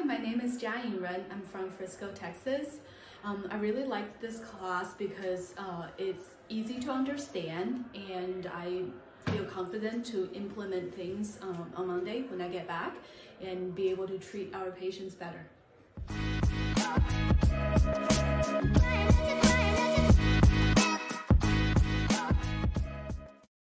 my name is Jiaying. I'm from Frisco, Texas. I really liked this class because it's easy to understand, and I feel confident to implement things on Monday when I get back and be able to treat our patients better.